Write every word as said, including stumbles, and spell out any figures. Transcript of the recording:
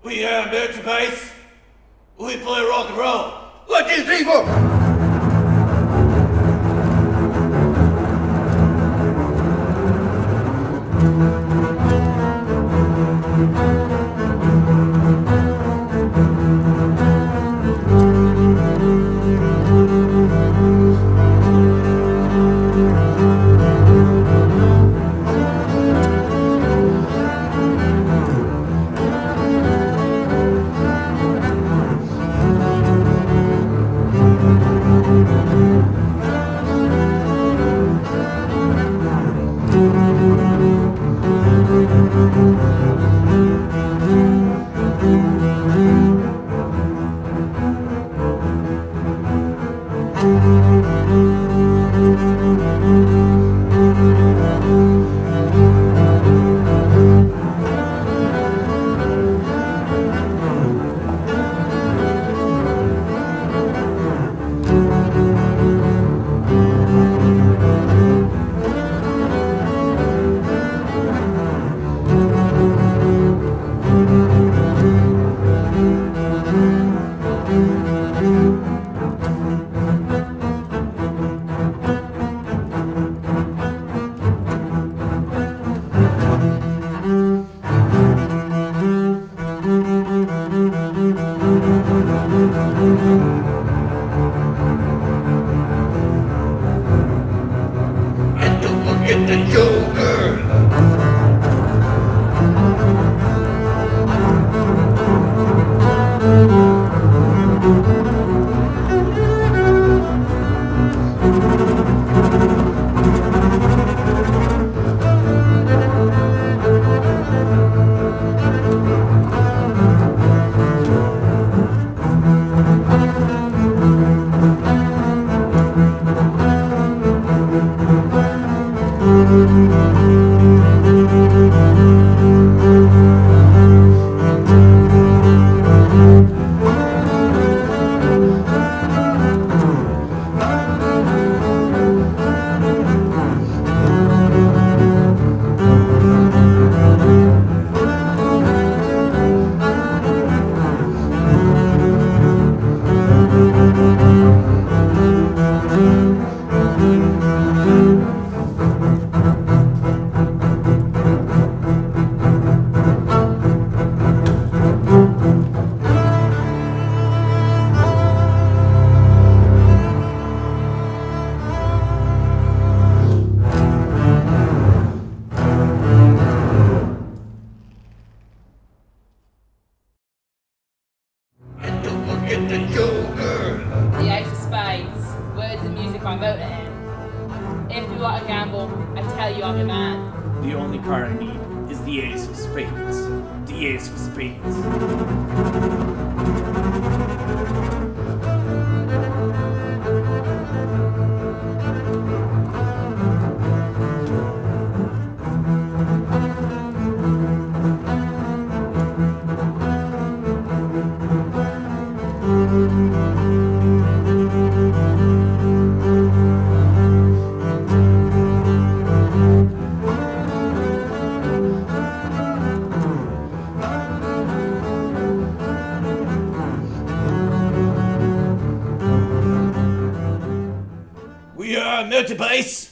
We are Motörbass. We play rock and roll. One, two, three, four. The Ace of Spades, words and music by Motörhead. If you like a gamble, I tell you I'm your man. The only card I need is the Ace of Spades. The Ace of Spades. We are Motörbass.